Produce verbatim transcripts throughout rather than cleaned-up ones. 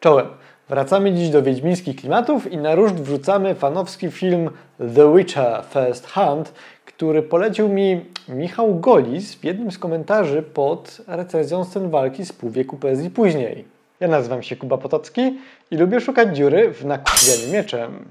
Czołem! Wracamy dziś do wiedźmińskich klimatów i na ruszt wrzucamy fanowski film The Witcher First Hunt, który polecił mi Michał Golis w jednym z komentarzy pod recenzją scen walki z pół wieku poezji później. Ja nazywam się Kuba Potocki i lubię szukać dziury w nakurwianiu mieczem.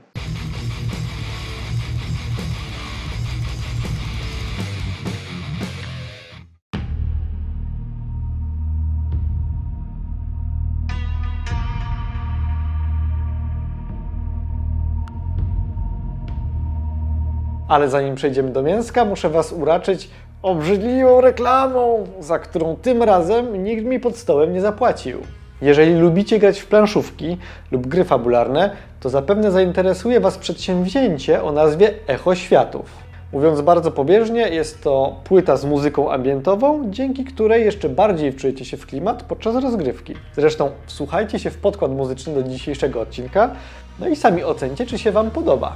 Ale zanim przejdziemy do mięska, muszę Was uraczyć obrzydliwą reklamą, za którą tym razem nikt mi pod stołem nie zapłacił. Jeżeli lubicie grać w planszówki lub gry fabularne, to zapewne zainteresuje Was przedsięwzięcie o nazwie Echo Światów. Mówiąc bardzo pobieżnie, jest to płyta z muzyką ambientową, dzięki której jeszcze bardziej wczujecie się w klimat podczas rozgrywki. Zresztą wsłuchajcie się w podkład muzyczny do dzisiejszego odcinka, no i sami ocencie, czy się Wam podoba.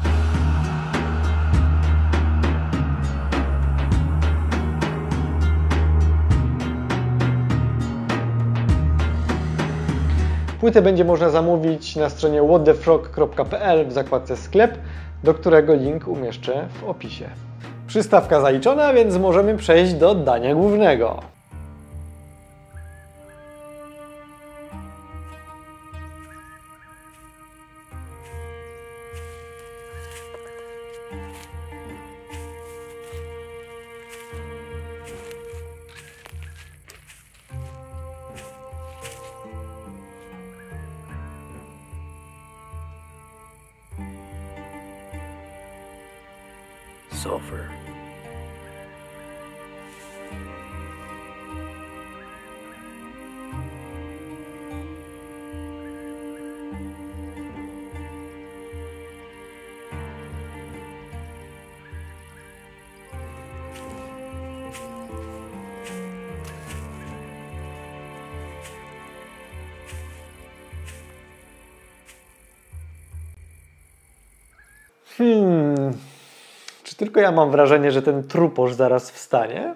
Płytę będzie można zamówić na stronie what the frog kropka p l w zakładce sklep, do którego link umieszczę w opisie. Przystawka zaliczona, więc możemy przejść do dania głównego. Sulfur. Hmm... Czy tylko ja mam wrażenie, że ten truposz zaraz wstanie?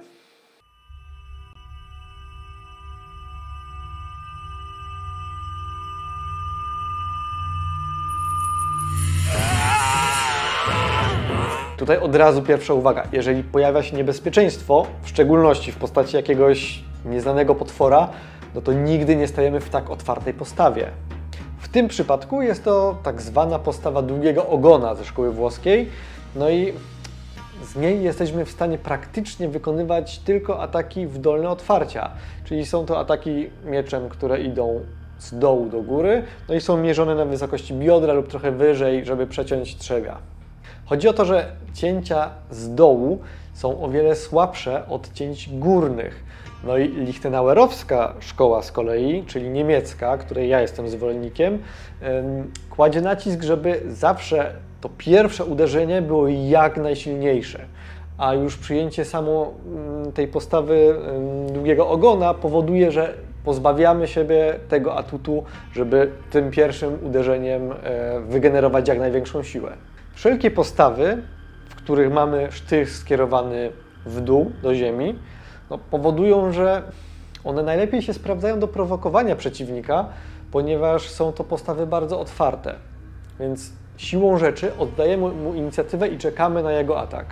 Tutaj od razu pierwsza uwaga. Jeżeli pojawia się niebezpieczeństwo, w szczególności w postaci jakiegoś nieznanego potwora, no to nigdy nie stajemy w tak otwartej postawie. W tym przypadku jest to tak zwana postawa długiego ogona ze szkoły włoskiej, no i z niej jesteśmy w stanie praktycznie wykonywać tylko ataki w dolne otwarcia, czyli są to ataki mieczem, które idą z dołu do góry, no i są mierzone na wysokości biodra lub trochę wyżej, żeby przeciąć trzewia. Chodzi o to, że cięcia z dołu są o wiele słabsze od cięć górnych. No i lichtenauerowska szkoła z kolei, czyli niemiecka, której ja jestem zwolennikiem, kładzie nacisk, żeby zawsze to pierwsze uderzenie było jak najsilniejsze, a już przyjęcie samo tej postawy długiego ogona powoduje, że pozbawiamy siebie tego atutu, żeby tym pierwszym uderzeniem wygenerować jak największą siłę. Wszelkie postawy, w których mamy sztych skierowany w dół, do ziemi, no, powodują, że one najlepiej się sprawdzają do prowokowania przeciwnika, ponieważ są to postawy bardzo otwarte, więc siłą rzeczy oddajemy mu inicjatywę i czekamy na jego atak.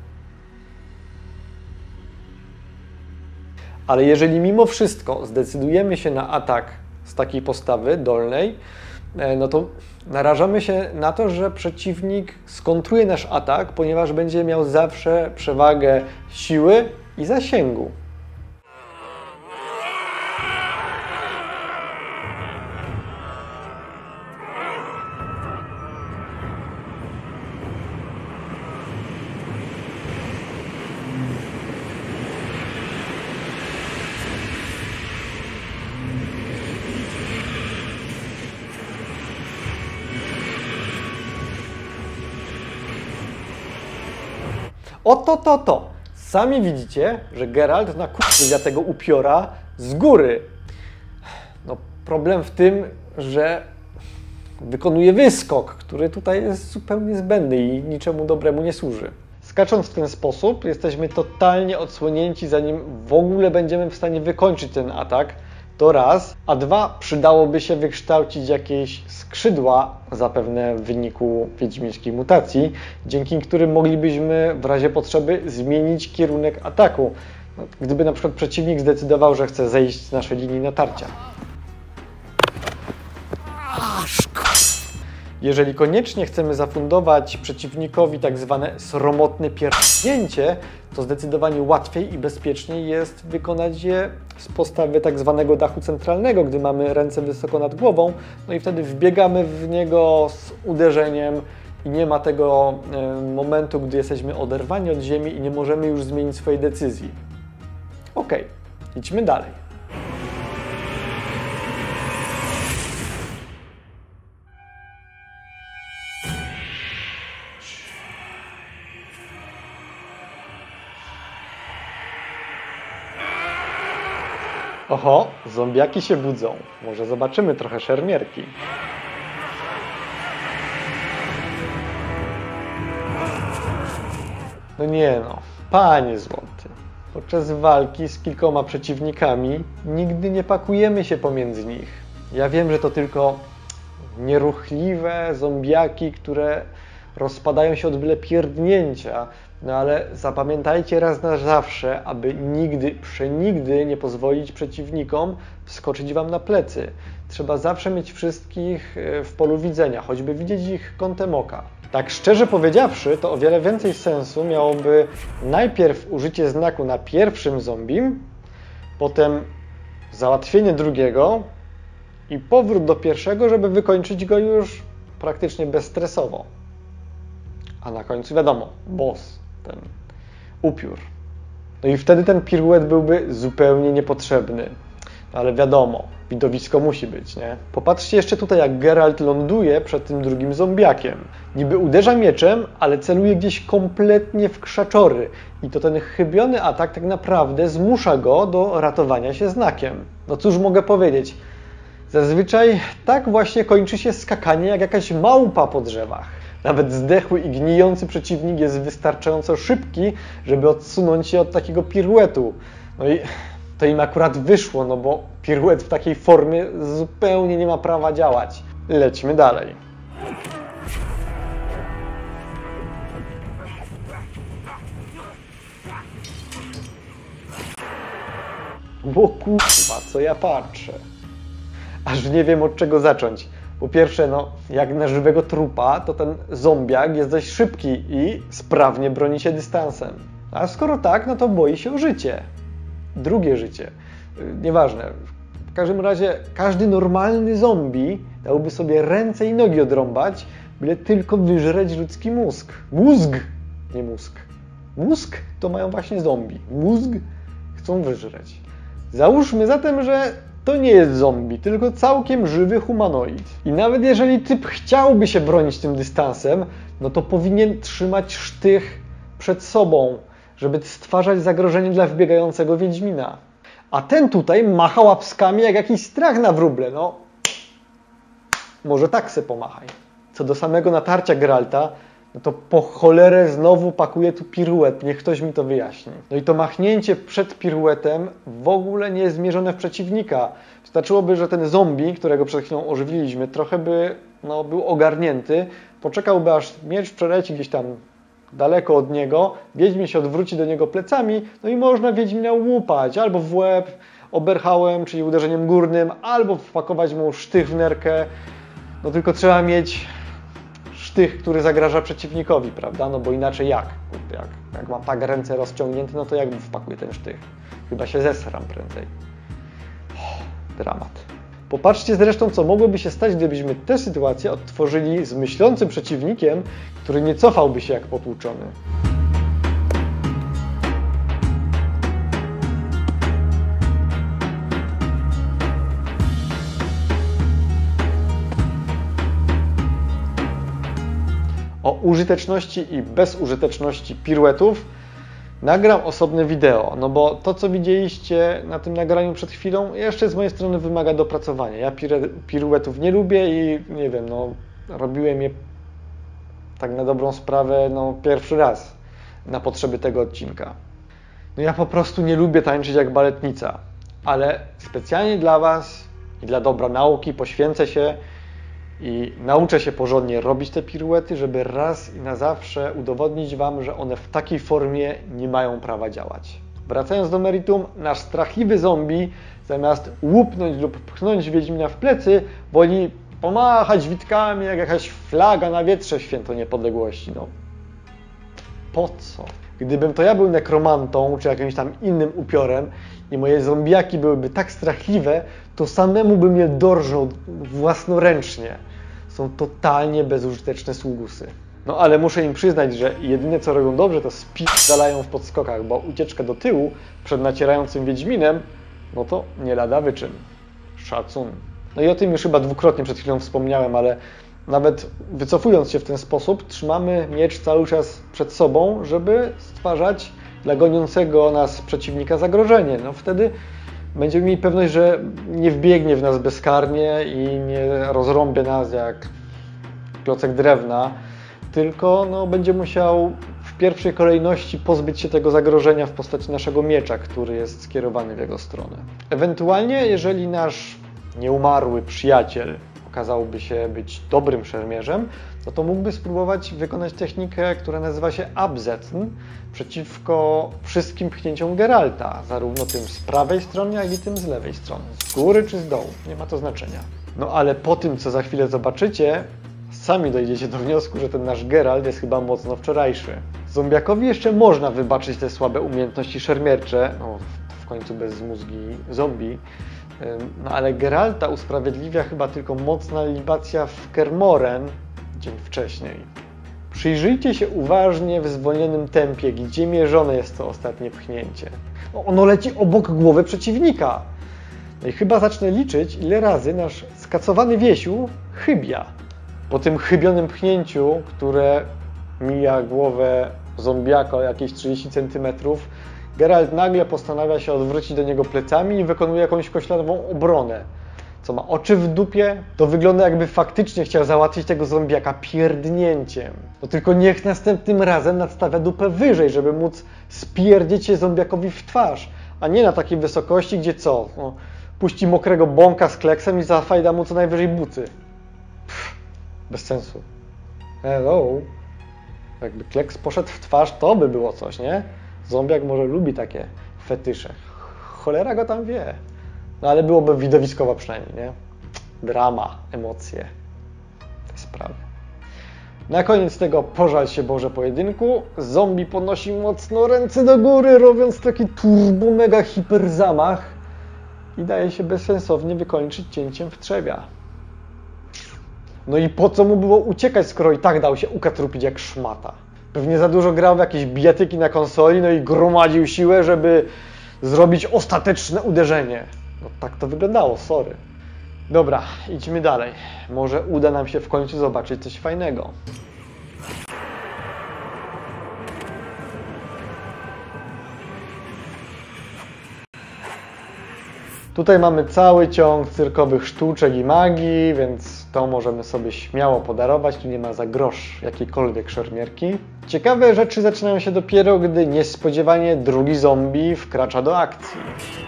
Ale jeżeli mimo wszystko zdecydujemy się na atak z takiej postawy dolnej, no to narażamy się na to, że przeciwnik skontruje nasz atak, ponieważ będzie miał zawsze przewagę siły i zasięgu. Oto to to. Sami widzicie, że Geralt nakurwia tego upiora z góry. No, problem w tym, że wykonuje wyskok, który tutaj jest zupełnie zbędny i niczemu dobremu nie służy. Skacząc w ten sposób, jesteśmy totalnie odsłonięci, zanim w ogóle będziemy w stanie wykończyć ten atak, To raz, a dwa, przydałoby się wykształcić jakieś skrzydła, zapewne w wyniku wiedźmińskiej mutacji, dzięki którym moglibyśmy w razie potrzeby zmienić kierunek ataku, gdyby na przykład przeciwnik zdecydował, że chce zejść z naszej linii natarcia. Jeżeli koniecznie chcemy zafundować przeciwnikowi tak zwane sromotne pierdnięcie, to zdecydowanie łatwiej i bezpieczniej jest wykonać je z postawy tak zwanego dachu centralnego, gdy mamy ręce wysoko nad głową, no i wtedy wbiegamy w niego z uderzeniem i nie ma tego e, momentu, gdy jesteśmy oderwani od ziemi i nie możemy już zmienić swojej decyzji. Ok, idźmy dalej. Oho, zombiaki się budzą. Może zobaczymy trochę szermierki. No nie no, panie złoty. Podczas walki z kilkoma przeciwnikami nigdy nie pakujemy się pomiędzy nich. Ja wiem, że to tylko nieruchliwe zombiaki, które rozpadają się od byle pierdnięcia. No ale zapamiętajcie raz na zawsze, aby nigdy, przenigdy nie pozwolić przeciwnikom wskoczyć wam na plecy. Trzeba zawsze mieć wszystkich w polu widzenia, choćby widzieć ich kątem oka. Tak szczerze powiedziawszy, to o wiele więcej sensu miałoby najpierw użycie znaku na pierwszym zombim, potem załatwienie drugiego i powrót do pierwszego, żeby wykończyć go już praktycznie bezstresowo. A na końcu wiadomo, boss, ten upiór. No i wtedy ten piruet byłby zupełnie niepotrzebny. Ale wiadomo, widowisko musi być, nie? Popatrzcie jeszcze tutaj, jak Geralt ląduje przed tym drugim zombiakiem. Niby uderza mieczem, ale celuje gdzieś kompletnie w krzaczory. I to ten chybiony atak tak naprawdę zmusza go do ratowania się znakiem. No cóż mogę powiedzieć? Zazwyczaj tak właśnie kończy się skakanie jak jakaś małpa po drzewach. Nawet zdechły i gnijący przeciwnik jest wystarczająco szybki, żeby odsunąć się od takiego piruetu. No i to im akurat wyszło, no bo piruet w takiej formie zupełnie nie ma prawa działać. Lećmy dalej. Bo kurwa, co ja patrzę. Aż nie wiem, od czego zacząć. Po pierwsze, no, jak na żywego trupa, to ten zombiak jest dość szybki i sprawnie broni się dystansem. A skoro tak, no to boi się o życie. Drugie życie. Nieważne. W każdym razie każdy normalny zombie dałby sobie ręce i nogi odrąbać, byle tylko wyżreć ludzki mózg. Mózg! Nie mózg. Mózg to mają właśnie zombie. Mózg chcą wyżreć. Załóżmy zatem, że to nie jest zombie, tylko całkiem żywy humanoid. I nawet jeżeli typ chciałby się bronić tym dystansem, no to powinien trzymać sztych przed sobą, żeby stwarzać zagrożenie dla wbiegającego wiedźmina. A ten tutaj macha łapskami jak jakiś strach na wróble, no. Może tak se pomachaj. Co do samego natarcia Geralta, no to po cholerę znowu pakuje tu piruet, niech ktoś mi to wyjaśni. No i to machnięcie przed piruetem w ogóle nie jest zmierzone w przeciwnika. Wystarczyłoby, że ten zombie, którego przed chwilą ożywiliśmy, trochę by no, był ogarnięty, poczekałby aż miecz przeleci gdzieś tam daleko od niego, wiedźmin się odwróci do niego plecami, no i można wiedźmina łupać albo w łeb, oberhałem, czyli uderzeniem górnym, albo wpakować mu sztych w nerkę. No tylko trzeba mieć sztych, który zagraża przeciwnikowi, prawda? No bo inaczej jak? Jak, jak mam tak ręce rozciągnięte, no to jak wpakuję ten sztych? Chyba się zesram prędzej. Oh, dramat. Popatrzcie zresztą, co mogłoby się stać, gdybyśmy tę sytuację odtworzyli z myślącym przeciwnikiem, który nie cofałby się jak potłuczony. O użyteczności i bezużyteczności piruetów nagram osobne wideo, no bo to, co widzieliście na tym nagraniu przed chwilą, jeszcze z mojej strony wymaga dopracowania. Ja piruetów nie lubię i nie wiem, no robiłem je tak na dobrą sprawę no, pierwszy raz na potrzeby tego odcinka. No ja po prostu nie lubię tańczyć jak baletnica. ale specjalnie dla Was i dla dobra nauki poświęcę się i nauczę się porządnie robić te piruety, żeby raz i na zawsze udowodnić Wam, że one w takiej formie nie mają prawa działać. Wracając do meritum, nasz strachliwy zombie zamiast łupnąć lub pchnąć Wiedźmina w plecy, woli pomachać witkami jak jakaś flaga na wietrze w święto niepodległości. No, po co? Gdybym to ja był nekromantą, czy jakimś tam innym upiorem i moje zombiaki byłyby tak strachliwe, to samemu bym je dorżnął własnoręcznie. Są totalnie bezużyteczne sługusy. No ale muszę im przyznać, że jedyne co robią dobrze, to spierdalają w podskokach, bo ucieczka do tyłu przed nacierającym Wiedźminem, no to nie lada wyczyn. Szacun. No i o tym już chyba dwukrotnie przed chwilą wspomniałem, ale nawet wycofując się w ten sposób, trzymamy miecz cały czas przed sobą, żeby stwarzać dla goniącego nas przeciwnika zagrożenie. No wtedy będziemy mieli pewność, że nie wbiegnie w nas bezkarnie i nie rozrąbie nas jak klocek drewna, tylko no, będzie musiał w pierwszej kolejności pozbyć się tego zagrożenia w postaci naszego miecza, który jest skierowany w jego stronę. Ewentualnie, jeżeli nasz nieumarły przyjaciel okazałby się być dobrym szermierzem, no to mógłby spróbować wykonać technikę, która nazywa się Absetzen przeciwko wszystkim pchnięciom Geralta, zarówno tym z prawej strony, jak i tym z lewej strony, z góry czy z dołu, nie ma to znaczenia. No ale po tym, co za chwilę zobaczycie, sami dojdziecie do wniosku, że ten nasz Geralt jest chyba mocno wczorajszy. Zombiakowi jeszcze można wybaczyć te słabe umiejętności szermiercze, no w końcu bez mózgi zombie, no ale Geralta usprawiedliwia chyba tylko mocna libacja w Kermoren dzień wcześniej. Przyjrzyjcie się uważnie w zwolnionym tempie, gdzie mierzone jest to ostatnie pchnięcie. Ono leci obok głowy przeciwnika. No i chyba zacznę liczyć, ile razy nasz skacowany Wiesiu chybia. Po tym chybionym pchnięciu, które mija głowę zombiaka o jakieś trzydzieści centymetrów, Geralt nagle postanawia się odwrócić do niego plecami i wykonuje jakąś kośladową obronę. Co ma oczy w dupie, to wygląda jakby faktycznie chciał załatwić tego zombiaka pierdnięciem. No tylko niech następnym razem nadstawia dupę wyżej, żeby móc spierdzieć się zombiakowi w twarz, a nie na takiej wysokości, gdzie co? No, puści mokrego bąka z kleksem i zafajda mu co najwyżej buty. Pff, bez sensu. Hello. Jakby kleks poszedł w twarz, to by było coś, nie? Zombiak może lubi takie fetysze. Cholera go tam wie. No ale byłoby widowiskowo przynajmniej, nie? Drama, emocje, te sprawy. Na koniec tego pożal się Boże pojedynku, zombie podnosi mocno ręce do góry, robiąc taki turbo mega hiper zamach i daje się bezsensownie wykończyć cięciem w trzewia. No i po co mu było uciekać, skoro i tak dał się ukatrupić jak szmata? Pewnie za dużo grał w jakieś bijatyki na konsoli, no i gromadził siłę, żeby zrobić ostateczne uderzenie. No tak to wyglądało, sorry. Dobra, idźmy dalej. Może uda nam się w końcu zobaczyć coś fajnego. Tutaj mamy cały ciąg cyrkowych sztuczek i magii, więc to możemy sobie śmiało podarować. Tu nie ma za grosz jakiejkolwiek szermierki. Ciekawe rzeczy zaczynają się dopiero, gdy niespodziewanie drugi zombie wkracza do akcji.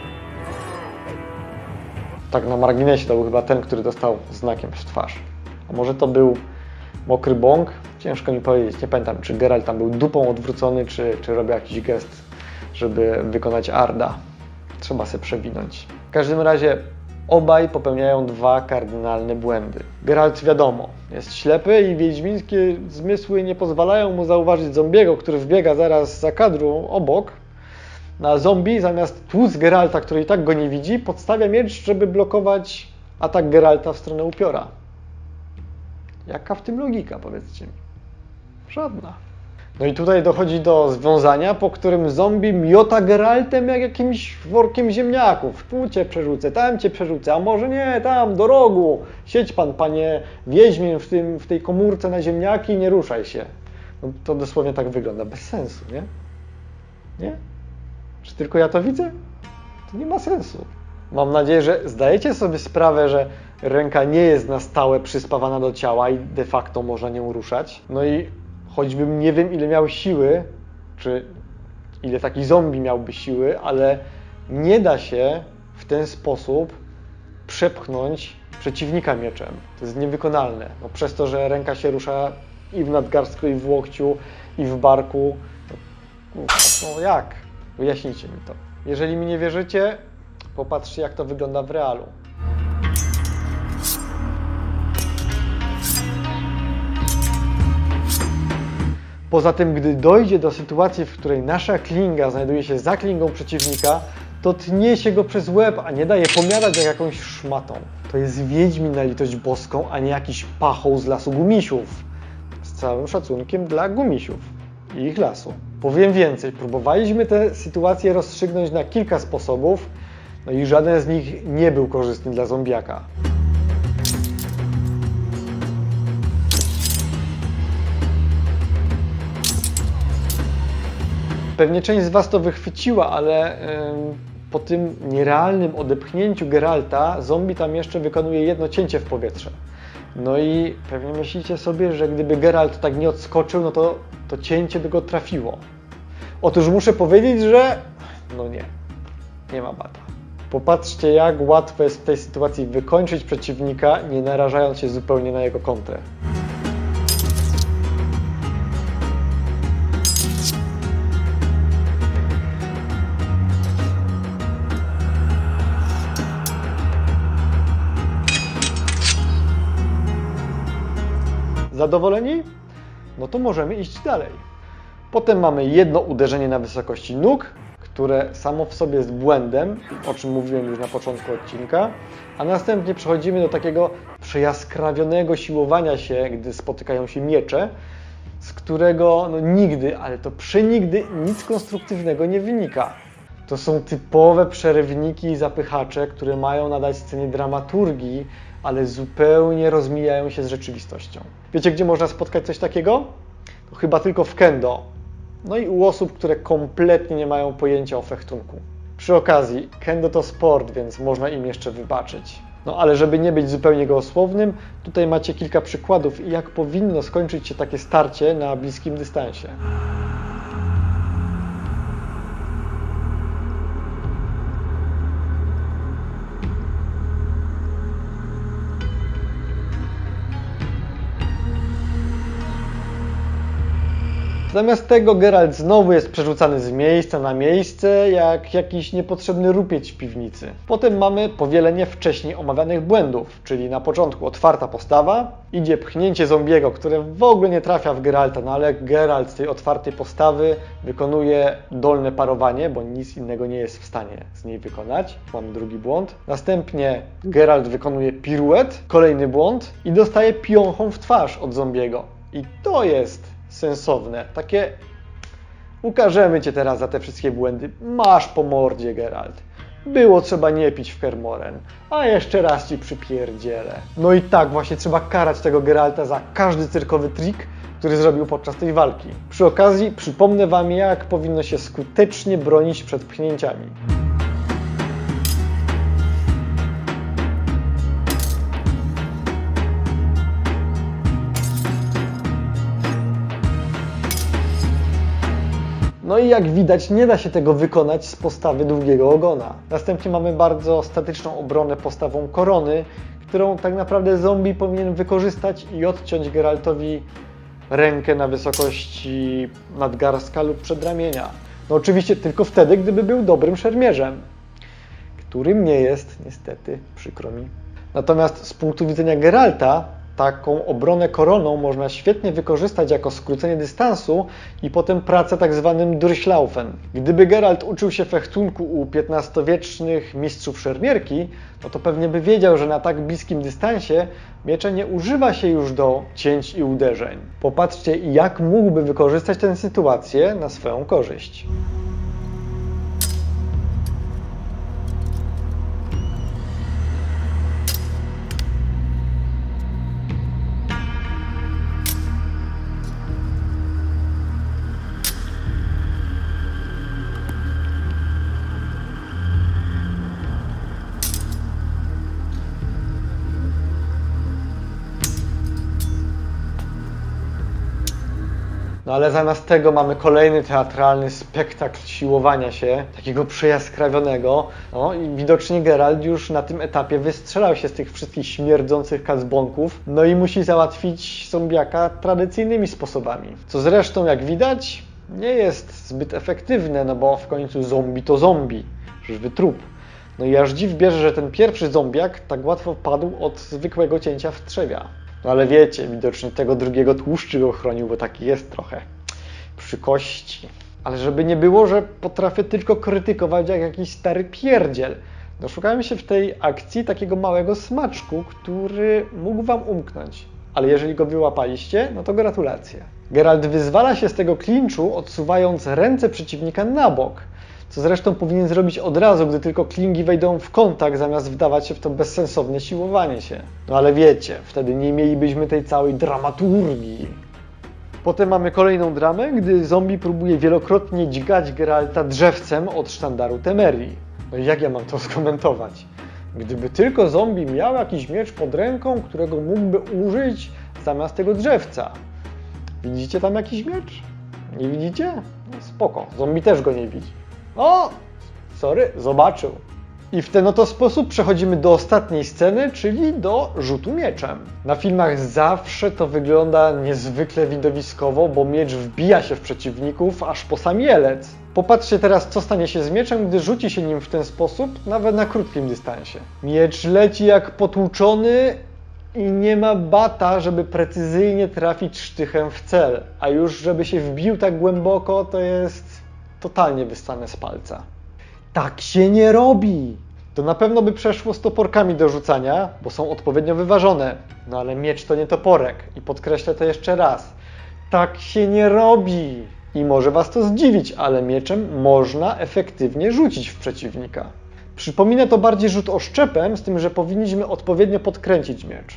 Tak na marginesie to był chyba ten, który dostał znakiem w twarz. A może to był mokry bąk? Ciężko mi powiedzieć. Nie pamiętam, czy Geralt tam był dupą odwrócony, czy, czy robił jakiś gest, żeby wykonać Arda. Trzeba się przewinąć. W każdym razie obaj popełniają dwa kardynalne błędy. Geralt, wiadomo, jest ślepy i wiedźmińskie zmysły nie pozwalają mu zauważyć zombiego, który wbiega zaraz za kadru obok. Na zombie, zamiast tłuc Geralta, który i tak go nie widzi, podstawia miecz, żeby blokować atak Geralta w stronę upiora. Jaka w tym logika, powiedzcie mi? Żadna. No i tutaj dochodzi do związania, po którym zombie miota Geraltem jak jakimś workiem ziemniaków. Tu cię przerzucę, tam cię przerzucę, a może nie, tam, do rogu. Siedź pan, panie Wiedźmin, w, tym, w tej komórce na ziemniaki i nie ruszaj się. No, to dosłownie tak wygląda, bez sensu, nie? Nie? Czy tylko ja to widzę? To nie ma sensu. Mam nadzieję, że zdajecie sobie sprawę, że ręka nie jest na stałe przyspawana do ciała i de facto można nią ruszać. No i choćbym nie wiem, ile miał siły, czy ile taki zombie miałby siły, ale nie da się w ten sposób przepchnąć przeciwnika mieczem. To jest niewykonalne. No, przez to, że ręka się rusza i w nadgarstku, i w łokciu, i w barku. No, no jak? Wyjaśnijcie mi to. Jeżeli mi nie wierzycie, popatrzcie, jak to wygląda w realu. Poza tym, gdy dojdzie do sytuacji, w której nasza klinga znajduje się za klingą przeciwnika, to tnie się go przez łeb, a nie daje pomiatać jak jakąś szmatą. To jest wiedźmin na litość boską, a nie jakiś pachoł z lasu gumisiów. Z całym szacunkiem dla gumisiów i ich lasu. Powiem więcej, próbowaliśmy tę sytuację rozstrzygnąć na kilka sposobów, no i żaden z nich nie był korzystny dla zombiaka. Pewnie część z Was to wychwyciła, ale yy, po tym nierealnym odepchnięciu Geralta zombie tam jeszcze wykonuje jedno cięcie w powietrze. No i pewnie myślicie sobie, że gdyby Geralt tak nie odskoczył, no to to cięcie by go trafiło. Otóż muszę powiedzieć, że no nie, nie ma bata. Popatrzcie, jak łatwo jest w tej sytuacji wykończyć przeciwnika, nie narażając się zupełnie na jego kontrę. Zadowoleni? No to możemy iść dalej. Potem mamy jedno uderzenie na wysokości nóg, które samo w sobie jest błędem, o czym mówiłem już na początku odcinka, a następnie przechodzimy do takiego przejaskrawionego siłowania się, gdy spotykają się miecze, z którego no nigdy, ale to przenigdy nic konstruktywnego nie wynika. To są typowe przerywniki i zapychacze, które mają nadać scenie dramaturgii, ale zupełnie rozmijają się z rzeczywistością. Wiecie, gdzie można spotkać coś takiego? To chyba tylko w kendo. No i u osób, które kompletnie nie mają pojęcia o fechtunku. Przy okazji, kendo to sport, więc można im jeszcze wybaczyć. No ale żeby nie być zupełnie gołosłownym, tutaj macie kilka przykładów, jak powinno skończyć się takie starcie na bliskim dystansie. Zamiast tego Geralt znowu jest przerzucany z miejsca na miejsce, jak jakiś niepotrzebny rupieć w piwnicy. Potem mamy powielenie wcześniej omawianych błędów, czyli na początku otwarta postawa, idzie pchnięcie zombiego, które w ogóle nie trafia w Geralta, no ale Geralt z tej otwartej postawy wykonuje dolne parowanie, bo nic innego nie jest w stanie z niej wykonać. Mamy drugi błąd. Następnie Geralt wykonuje piruet, kolejny błąd i dostaje piąchą w twarz od zombiego. I to jest sensowne. Takie ukażemy Cię teraz za te wszystkie błędy. Masz po mordzie, Geralt. Było trzeba nie pić w Kermoren, a jeszcze raz Ci przypierdzielę. No i tak właśnie trzeba karać tego Geralta za każdy cyrkowy trik, który zrobił podczas tej walki. Przy okazji przypomnę Wam, jak powinno się skutecznie bronić przed pchnięciami. No i jak widać, nie da się tego wykonać z postawy długiego ogona. Następnie mamy bardzo statyczną obronę postawą korony, którą tak naprawdę zombie powinien wykorzystać i odciąć Geraltowi rękę na wysokości nadgarstka lub przedramienia. No oczywiście tylko wtedy, gdyby był dobrym szermierzem, którym nie jest, niestety, przykro mi. Natomiast z punktu widzenia Geralta, taką obronę koroną można świetnie wykorzystać jako skrócenie dystansu i potem pracę tak zwanym Durchlaufen. Gdyby Geralt uczył się fechtunku u piętnastowiecznych mistrzów szermierki, no to pewnie by wiedział, że na tak bliskim dystansie miecza nie używa się już do cięć i uderzeń. Popatrzcie, jak mógłby wykorzystać tę sytuację na swoją korzyść. No ale zamiast tego mamy kolejny teatralny spektakl siłowania się, takiego przejaskrawionego. No i widocznie Geralt już na tym etapie wystrzelał się z tych wszystkich śmierdzących kacbonków, no i musi załatwić zombiaka tradycyjnymi sposobami. Co zresztą, jak widać, nie jest zbyt efektywne, no bo w końcu zombie to zombie, żywy trup. No i aż dziw bierze, że ten pierwszy zombiak tak łatwo padł od zwykłego cięcia w trzewia. No ale wiecie, widocznie tego drugiego tłuszczy go chronił, bo taki jest trochę przy kości. Ale żeby nie było, że potrafię tylko krytykować jak jakiś stary pierdziel. Doszukałem się w tej akcji takiego małego smaczku, który mógł wam umknąć. Ale jeżeli go wyłapaliście, no to gratulacje. Geralt wyzwala się z tego klinczu, odsuwając ręce przeciwnika na bok. Co zresztą powinien zrobić od razu, gdy tylko klingi wejdą w kontakt, zamiast wdawać się w to bezsensowne siłowanie się. No ale wiecie, wtedy nie mielibyśmy tej całej dramaturgii. Potem mamy kolejną dramę, gdy zombie próbuje wielokrotnie dźgać Geralta drzewcem od sztandaru Temerii. No i jak ja mam to skomentować? Gdyby tylko zombie miał jakiś miecz pod ręką, którego mógłby użyć zamiast tego drzewca. Widzicie tam jakiś miecz? Nie widzicie? No spoko, zombie też go nie widzi. O! Sorry, zobaczył. I w ten oto sposób przechodzimy do ostatniej sceny, czyli do rzutu mieczem. Na filmach zawsze to wygląda niezwykle widowiskowo, bo miecz wbija się w przeciwników aż po sam jelec. Popatrzcie teraz, co stanie się z mieczem, gdy rzuci się nim w ten sposób, nawet na krótkim dystansie. Miecz leci jak potłuczony i nie ma bata, żeby precyzyjnie trafić sztychem w cel. A już żeby się wbił tak głęboko, to jest totalnie wyssane z palca. Tak się nie robi! To na pewno by przeszło z toporkami do rzucania, bo są odpowiednio wyważone. No ale miecz to nie toporek. I podkreślę to jeszcze raz. Tak się nie robi! I może was to zdziwić, ale mieczem można efektywnie rzucić w przeciwnika. Przypomina to bardziej rzut oszczepem, z tym, że powinniśmy odpowiednio podkręcić miecz.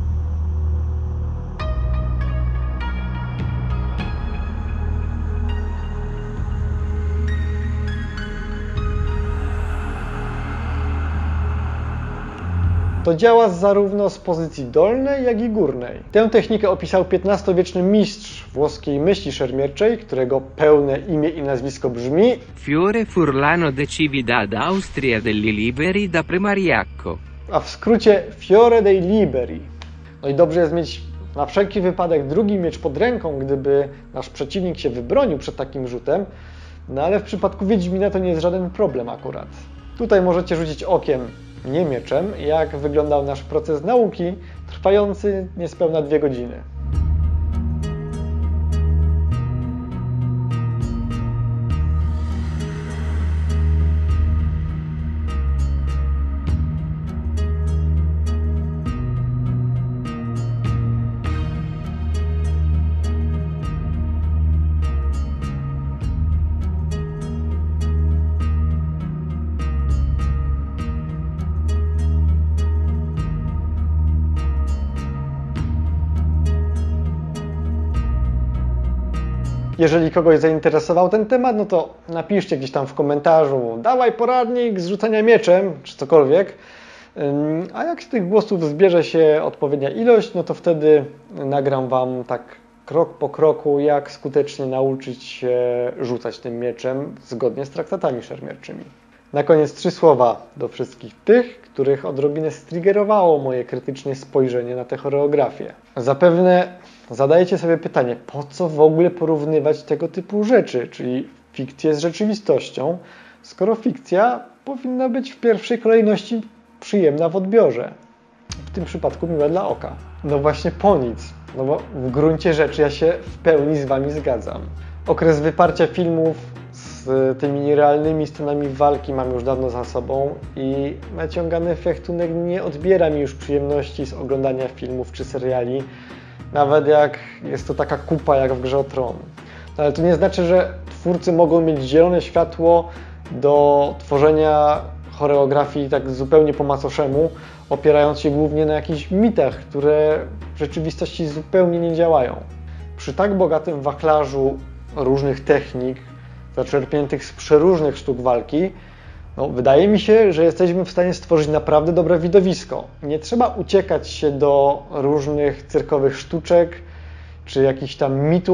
To działa zarówno z pozycji dolnej, jak i górnej. Tę technikę opisał piętnastowieczny mistrz włoskiej myśli szermierczej, którego pełne imię i nazwisko brzmi Fiore Furlano de Cividad Austria degli Liberi da Primariacco. A w skrócie Fiore dei Liberi. No i dobrze jest mieć na wszelki wypadek drugi miecz pod ręką, gdyby nasz przeciwnik się wybronił przed takim rzutem, no ale w przypadku Wiedźmina to nie jest żaden problem akurat. Tutaj możecie rzucić okiem, nie mieczem, jak wyglądał nasz proces nauki, trwający niespełna dwie godziny. Jeżeli kogoś zainteresował ten temat, no to napiszcie gdzieś tam w komentarzu, dawaj poradnik z rzucania mieczem, czy cokolwiek. A jak z tych głosów zbierze się odpowiednia ilość, no to wtedy nagram wam tak krok po kroku, jak skutecznie nauczyć się rzucać tym mieczem zgodnie z traktatami szermierczymi. Na koniec trzy słowa do wszystkich tych, których odrobinę striggerowało moje krytyczne spojrzenie na tę choreografię. Zapewne zadajecie sobie pytanie, po co w ogóle porównywać tego typu rzeczy, czyli fikcję z rzeczywistością, skoro fikcja powinna być w pierwszej kolejności przyjemna w odbiorze. W tym przypadku miła dla oka. No właśnie po nic, no bo w gruncie rzeczy ja się w pełni z wami zgadzam. Okres wyparcia filmów z tymi nierealnymi scenami walki mam już dawno za sobą i naciągany fechtunek nie odbiera mi już przyjemności z oglądania filmów czy seriali, nawet jak jest to taka kupa jak w Grze o Tron. No ale to nie znaczy, że twórcy mogą mieć zielone światło do tworzenia choreografii tak zupełnie po macoszemu, opierając się głównie na jakichś mitach, które w rzeczywistości zupełnie nie działają. Przy tak bogatym wachlarzu różnych technik, zaczerpniętych z przeróżnych sztuk walki, no, wydaje mi się, że jesteśmy w stanie stworzyć naprawdę dobre widowisko. Nie trzeba uciekać się do różnych cyrkowych sztuczek, czy jakichś tam mitów,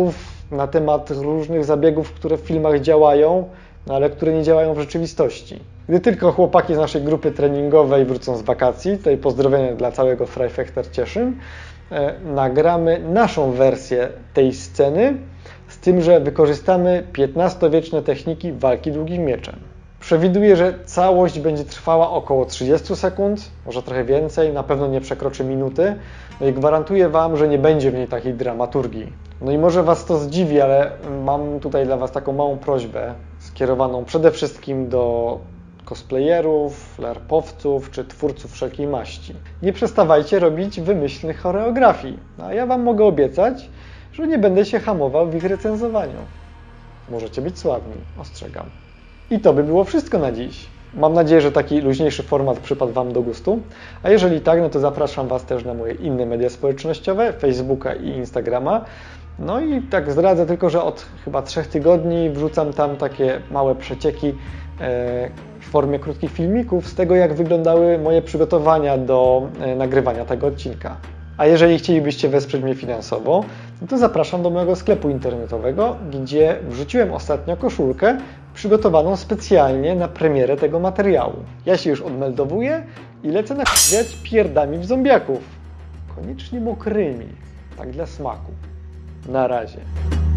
na temat różnych zabiegów, które w filmach działają, no ale które nie działają w rzeczywistości. Gdy tylko chłopaki z naszej grupy treningowej wrócą z wakacji, tutaj pozdrowienia dla całego Freifechter Cieszyn, e, nagramy naszą wersję tej sceny, z tym, że wykorzystamy piętnastowieczne techniki walki długim mieczem. Przewiduję, że całość będzie trwała około trzydzieści sekund, może trochę więcej, na pewno nie przekroczy minuty. No i gwarantuję Wam, że nie będzie w niej takiej dramaturgii. No i może Was to zdziwi, ale mam tutaj dla Was taką małą prośbę, skierowaną przede wszystkim do cosplayerów, lerpowców czy twórców wszelkiej maści. Nie przestawajcie robić wymyślnych choreografii, a ja Wam mogę obiecać, że nie będę się hamował w ich recenzowaniu. Możecie być sławni, ostrzegam. I to by było wszystko na dziś. Mam nadzieję, że taki luźniejszy format przypadł Wam do gustu, a jeżeli tak, no to zapraszam Was też na moje inne media społecznościowe, Facebooka i Instagrama. No i tak zdradzę tylko, że od chyba trzech tygodni wrzucam tam takie małe przecieki w formie krótkich filmików z tego, jak wyglądały moje przygotowania do nagrywania tego odcinka. A jeżeli chcielibyście wesprzeć mnie finansowo, no to zapraszam do mojego sklepu internetowego, gdzie wrzuciłem ostatnio koszulkę przygotowaną specjalnie na premierę tego materiału. Ja się już odmeldowuję i lecę nakręcać pierdami w zombiaków. Koniecznie mokrymi, tak dla smaku. Na razie.